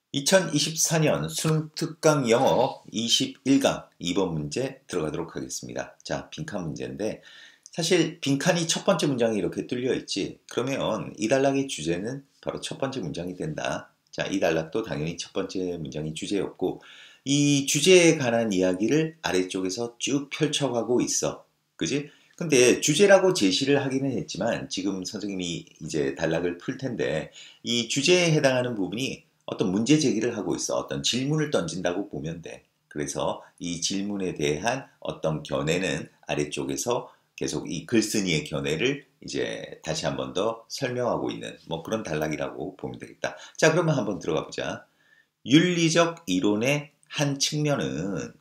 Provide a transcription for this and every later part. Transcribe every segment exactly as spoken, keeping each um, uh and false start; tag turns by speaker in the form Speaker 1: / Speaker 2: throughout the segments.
Speaker 1: 이천이십사 년 수능 특강 영어 이십일 강 이 번 문제 들어가도록 하겠습니다. 자, 빈칸 문제인데 사실 빈칸이 첫 번째 문장이 이렇게 뚫려 있지. 그러면 이 단락의 주제는 바로 첫 번째 문장이 된다. 자, 이 단락도 당연히 첫 번째 문장이 주제였고 이 주제에 관한 이야기를 아래쪽에서 쭉 펼쳐가고 있어. 그지? 근데 주제라고 제시를 하기는 했지만 지금 선생님이 이제 단락을 풀 텐데 이 주제에 해당하는 부분이 어떤 문제 제기를 하고 있어. 어떤 질문을 던진다고 보면 돼. 그래서 이 질문에 대한 어떤 견해는 아래쪽에서 계속 이 글쓴이의 견해를 이제 다시 한 번 더 설명하고 있는 뭐 그런 단락이라고 보면 되겠다. 자, 그러면 한번 들어가 보자. 윤리적 이론의 한 측면은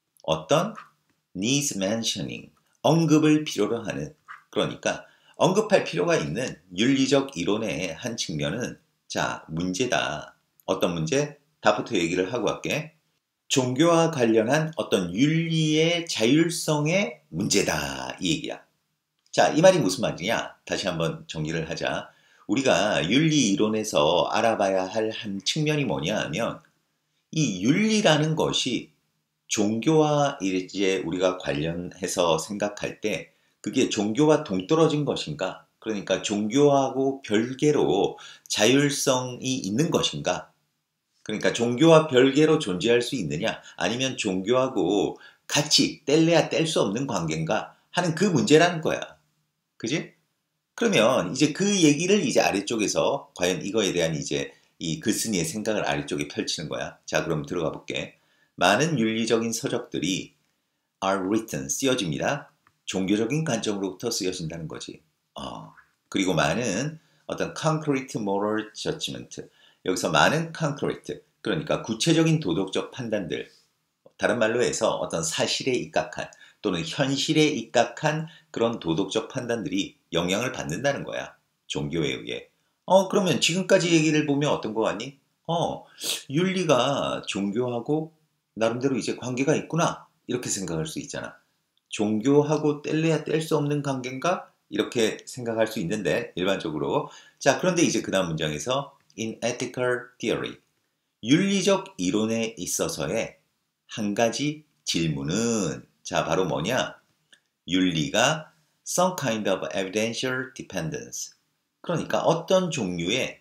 Speaker 1: 어떤 needs mentioning, 언급을 필요로 하는, 그러니까 언급할 필요가 있는 윤리적 이론의 한 측면은 자, 문제다. 어떤 문제? 답부터 얘기를 하고 갈게. 종교와 관련한 어떤 윤리의 자율성의 문제다. 이 얘기야. 자, 이 말이 무슨 말이냐? 다시 한번 정리를 하자. 우리가 윤리 이론에서 알아봐야 할 한 측면이 뭐냐 하면 이 윤리라는 것이 종교와 이제 우리가 관련해서 생각할 때 그게 종교와 동떨어진 것인가? 그러니까 종교하고 별개로 자율성이 있는 것인가? 그러니까 종교와 별개로 존재할 수 있느냐? 아니면 종교하고 같이 뗄래야 뗄 수 없는 관계인가? 하는 그 문제라는 거야. 그지? 그러면 이제 그 얘기를 이제 아래쪽에서 과연 이거에 대한 이제 이 글쓴이의 생각을 아래쪽에 펼치는 거야. 자, 그럼 들어가 볼게. 많은 윤리적인 서적들이 are written, 쓰여집니다. 종교적인 관점으로부터 쓰여진다는 거지. 어. 그리고 많은 어떤 concrete moral judgment, 여기서 많은 concrete, 그러니까 구체적인 도덕적 판단들, 다른 말로 해서 어떤 사실에 입각한 또는 현실에 입각한 그런 도덕적 판단들이 영향을 받는다는 거야. 종교에 의해. 어, 그러면 지금까지 얘기를 보면 어떤 거 같니? 어, 윤리가 종교하고 나름대로 이제 관계가 있구나. 이렇게 생각할 수 있잖아. 종교하고 뗄래야 뗄 수 없는 관계인가? 이렇게 생각할 수 있는데 일반적으로. 자, 그런데 이제 그 다음 문장에서 in ethical theory, 윤리적 이론에 있어서의 한 가지 질문은 자, 바로 뭐냐? 윤리가 some kind of evidential dependence, 그러니까 어떤 종류의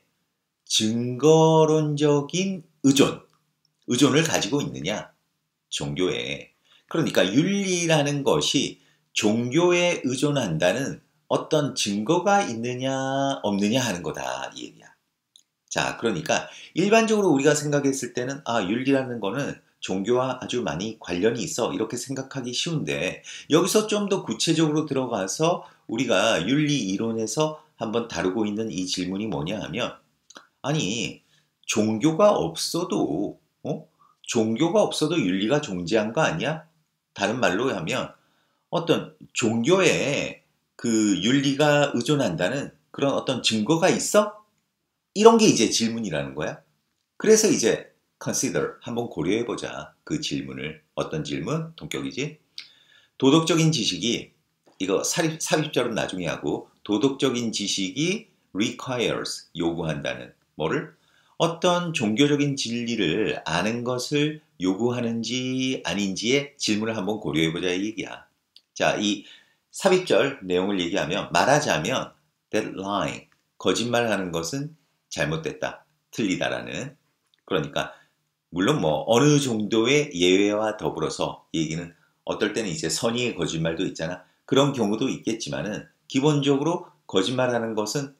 Speaker 1: 증거론적인 의존, 의존을 가지고 있느냐? 종교에. 그러니까 윤리라는 것이 종교에 의존한다는 어떤 증거가 있느냐 없느냐 하는 거다 이 얘기야. 자, 그러니까 일반적으로 우리가 생각했을 때는 아, 윤리라는 거는 종교와 아주 많이 관련이 있어 이렇게 생각하기 쉬운데 여기서 좀 더 구체적으로 들어가서 우리가 윤리 이론에서 한번 다루고 있는 이 질문이 뭐냐 하면 아니, 종교가 없어도 어? 종교가 없어도 윤리가 존재한 거 아니야? 다른 말로 하면 어떤 종교에 그 윤리가 의존한다는 그런 어떤 증거가 있어? 이런 게 이제 질문이라는 거야. 그래서 이제 consider, 한번 고려해보자. 그 질문을. 어떤 질문? 동격이지. 도덕적인 지식이, 이거 삽입, 삽입절은 나중에 하고, 도덕적인 지식이 requires, 요구한다는 뭐를? 어떤 종교적인 진리를 아는 것을 요구하는지 아닌지의 질문을 한번 고려해보자 이 얘기야. 자, 이 삽입절 내용을 얘기하면 말하자면 that lying, 거짓말하는 것은 잘못됐다, 틀리다라는, 그러니까 물론 뭐 어느 정도의 예외와 더불어서 얘기는 어떨 때는 이제 선의의 거짓말도 있잖아. 그런 경우도 있겠지만은 기본적으로 거짓말하는 것은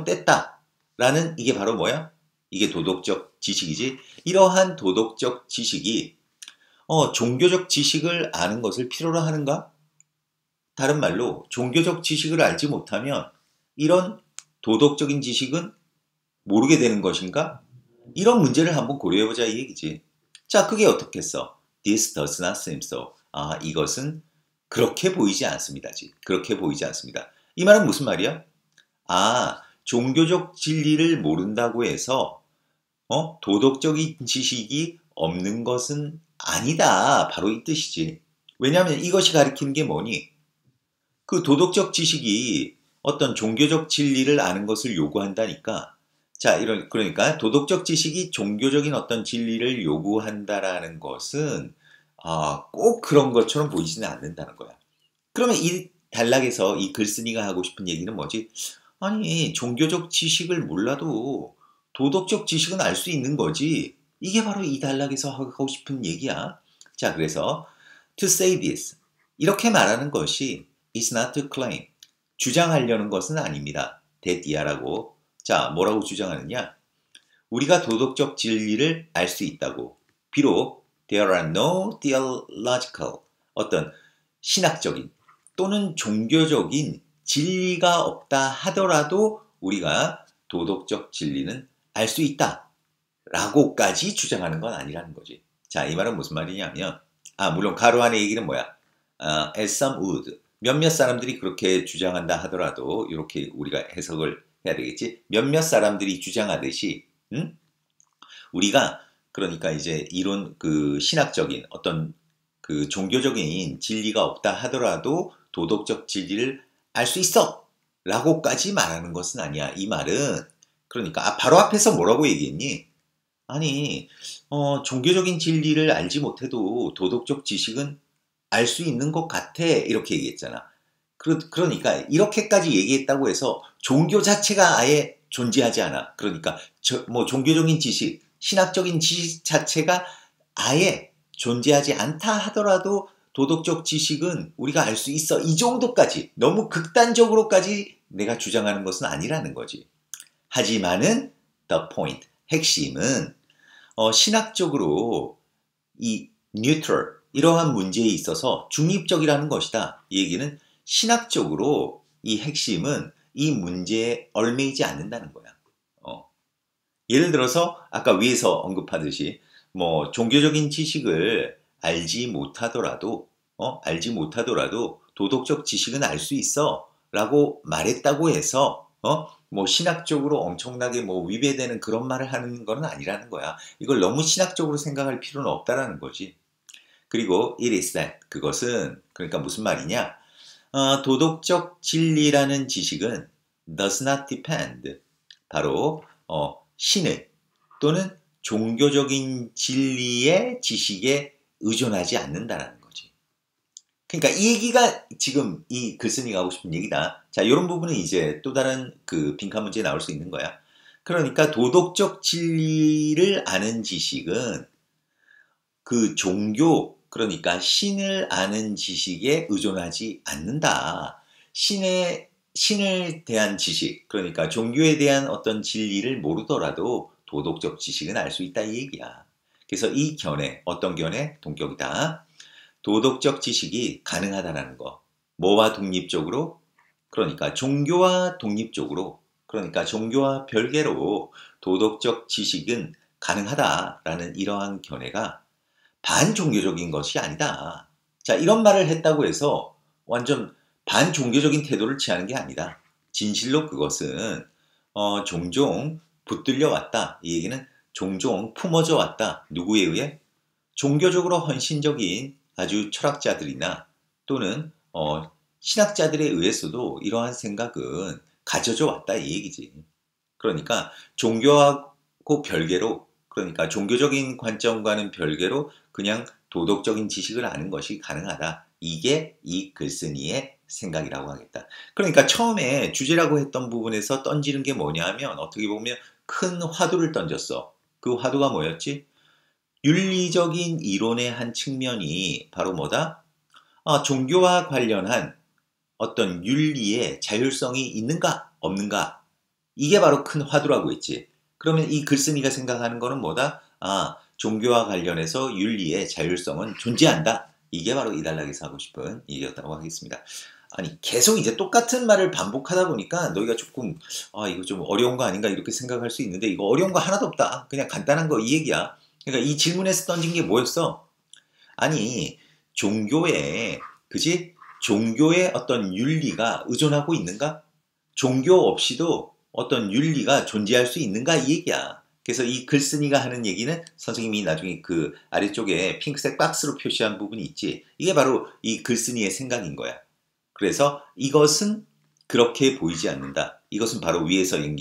Speaker 1: 잘못됐다라는 이게 바로 뭐야? 이게 도덕적 지식이지. 이러한 도덕적 지식이 어, 종교적 지식을 아는 것을 필요로 하는가? 다른 말로 종교적 지식을 알지 못하면 이런 도덕적인 지식은 모르게 되는 것인가? 이런 문제를 한번 고려해보자 이 얘기지. 자, 그게 어떻겠어? This does not seem so. 아, 이것은 그렇게 보이지 않습니다지. 그렇게 보이지 않습니다. 이 말은 무슨 말이야? 아, 종교적 진리를 모른다고 해서 어? 도덕적인 지식이 없는 것은 아니다. 바로 이 뜻이지. 왜냐하면 이것이 가리키는 게 뭐니? 그 도덕적 지식이 어떤 종교적 진리를 아는 것을 요구한다니까 자, 이런, 그러니까 도덕적 지식이 종교적인 어떤 진리를 요구한다라는 것은, 아, 꼭 그런 것처럼 보이지는 않는다는 거야. 그러면 이 단락에서 이 글쓴이가 하고 싶은 얘기는 뭐지? 아니, 종교적 지식을 몰라도 도덕적 지식은 알 수 있는 거지. 이게 바로 이 단락에서 하고 싶은 얘기야. 자, 그래서 to say this. 이렇게 말하는 것이 is not to claim. 주장하려는 것은 아닙니다. 대디아라고. 자, 뭐라고 주장하느냐? 우리가 도덕적 진리를 알 수 있다고. 비록 there are no theological 어떤 신학적인 또는 종교적인 진리가 없다 하더라도 우리가 도덕적 진리는 알 수 있다 라고까지 주장하는 건 아니라는 거지. 자, 이 말은 무슨 말이냐면, 아, 물론 가로 안의 얘기는 뭐야? 아, as some would. 몇몇 사람들이 그렇게 주장한다 하더라도 이렇게 우리가 해석을 해야 되겠지. 몇몇 사람들이 주장하듯이, 음? 우리가 그러니까 이제 이론 그 신학적인 어떤 그 종교적인 진리가 없다 하더라도 도덕적 진리를 알 수 있어! 라고까지 말하는 것은 아니야. 이 말은 그러니까 아, 바로 앞에서 뭐라고 얘기했니? 아니 어, 종교적인 진리를 알지 못해도 도덕적 지식은 알 수 있는 것 같아. 이렇게 얘기했잖아. 그러, 그러니까 이렇게까지 얘기했다고 해서 종교 자체가 아예 존재하지 않아. 그러니까 저, 뭐 종교적인 지식, 신학적인 지식 자체가 아예 존재하지 않다 하더라도 도덕적 지식은 우리가 알 수 있어. 이 정도까지 너무 극단적으로까지 내가 주장하는 것은 아니라는 거지. 하지만은 the point, 핵심은 어, 신학적으로 이 neutral, 이러한 문제에 있어서 중립적이라는 것이다. 이 얘기는 신학적으로 이 핵심은 이 문제에 얽매이지 않는다는 거야. 어. 예를 들어서 아까 위에서 언급하듯이 뭐 종교적인 지식을 알지 못하더라도 어? 알지 못하더라도 도덕적 지식은 알 수 있어 라고 말했다고 해서 어? 뭐 신학적으로 엄청나게 뭐 위배되는 그런 말을 하는 건 아니라는 거야. 이걸 너무 신학적으로 생각할 필요는 없다라는 거지. 그리고 it is that, 그것은 그러니까 무슨 말이냐? 어, 도덕적 진리라는 지식은 does not depend, 바로 어, 신의 또는 종교적인 진리의 지식에 의존하지 않는다는 거지. 그러니까 이 얘기가 지금 이 글쓴이가 하고 싶은 얘기다. 자, 이런 부분은 이제 또 다른 그 빈칸 문제에 나올 수 있는 거야. 그러니까 도덕적 진리를 아는 지식은 그 종교, 그러니까 신을 아는 지식에 의존하지 않는다. 신의, 신을 대한 지식, 그러니까 종교에 대한 어떤 진리를 모르더라도 도덕적 지식은 알 수 있다 이 얘기야. 그래서 이 견해, 어떤 견해? 동격이다. 도덕적 지식이 가능하다는 거. 뭐와 독립적으로? 그러니까 종교와 독립적으로, 그러니까 종교와 별개로 도덕적 지식은 가능하다라는 이러한 견해가 반종교적인 것이 아니다. 자, 이런 말을 했다고 해서 완전 반종교적인 태도를 취하는 게 아니다. 진실로 그것은 어, 종종 붙들려 왔다. 이 얘기는 종종 품어져 왔다. 누구에 의해? 종교적으로 헌신적인 아주 철학자들이나 또는 어, 신학자들에 의해서도 이러한 생각은 가져져 왔다 이 얘기지. 그러니까 종교하고 별개로, 그러니까 종교적인 관점과는 별개로 그냥 도덕적인 지식을 아는 것이 가능하다. 이게 이 글쓴이의 생각이라고 하겠다. 그러니까 처음에 주제라고 했던 부분에서 던지는 게 뭐냐 하면 어떻게 보면 큰 화두를 던졌어. 그 화두가 뭐였지? 윤리적인 이론의 한 측면이 바로 뭐다? 아, 종교와 관련한 어떤 윤리의 자율성이 있는가 없는가, 이게 바로 큰 화두라고 했지. 그러면 이 글쓴이가 생각하는 거는 뭐다? 아, 종교와 관련해서 윤리의 자율성은 존재한다. 이게 바로 이 단락에서 하고 싶은 얘기였다고 하겠습니다. 아니 계속 이제 똑같은 말을 반복하다 보니까 너희가 조금 아 이거 좀 어려운 거 아닌가 이렇게 생각할 수 있는데, 이거 어려운 거 하나도 없다. 그냥 간단한 거 이 얘기야. 그러니까 이 질문에서 던진 게 뭐였어? 아니 종교에, 그지? 종교의 어떤 윤리가 의존하고 있는가? 종교 없이도 어떤 윤리가 존재할 수 있는가 이 얘기야. 그래서 이 글쓴이가 하는 얘기는 선생님이 나중에 그 아래쪽에 핑크색 박스로 표시한 부분이 있지. 이게 바로 이 글쓴이의 생각인 거야. 그래서 이것은 그렇게 보이지 않는다. 이것은 바로 위에서 얘기해,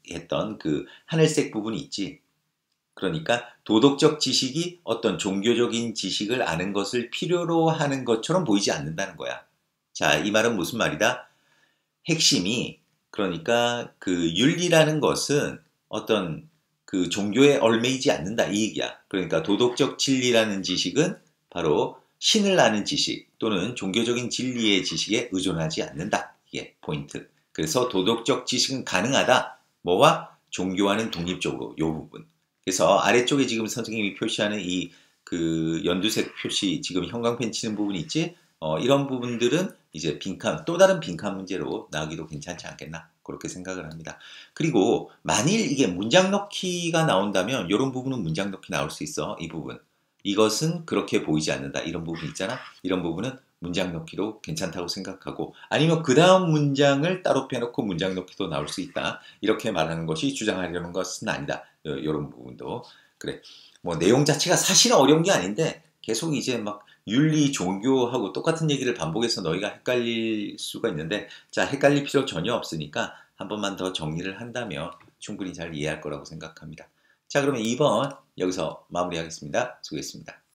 Speaker 1: 했던 그 하늘색 부분이 있지. 그러니까 도덕적 지식이 어떤 종교적인 지식을 아는 것을 필요로 하는 것처럼 보이지 않는다는 거야. 자, 이 말은 무슨 말이다? 핵심이 그러니까 그 윤리라는 것은 어떤 그 종교에 얽매이지 않는다 이 얘기야. 그러니까 도덕적 진리라는 지식은 바로 신을 아는 지식 또는 종교적인 진리의 지식에 의존하지 않는다. 이게 포인트. 그래서 도덕적 지식은 가능하다. 뭐와? 종교와는 독립적으로 이 부분. 그래서 아래쪽에 지금 선생님이 표시하는 이 그 연두색 표시 지금 형광펜 치는 부분이 있지? 어, 이런 부분들은 이제 빈칸, 또 다른 빈칸 문제로 나오기도 괜찮지 않겠나? 그렇게 생각을 합니다. 그리고 만일 이게 문장 넣기가 나온다면 이런 부분은 문장 넣기 나올 수 있어. 이 부분. 이것은 그렇게 보이지 않는다. 이런 부분 있잖아. 이런 부분은 문장 넣기도 괜찮다고 생각하고 아니면 그 다음 문장을 따로 빼놓고 문장 넣기도 나올 수 있다. 이렇게 말하는 것이 주장하려는 것은 아니다. 이런 부분도. 그래. 뭐 내용 자체가 사실은 어려운 게 아닌데 계속 이제 막 윤리, 종교하고 똑같은 얘기를 반복해서 너희가 헷갈릴 수가 있는데 자, 헷갈릴 필요 전혀 없으니까 한 번만 더 정리를 한다면 충분히 잘 이해할 거라고 생각합니다. 자, 그러면 이 번 여기서 마무리하겠습니다. 수고했습니다.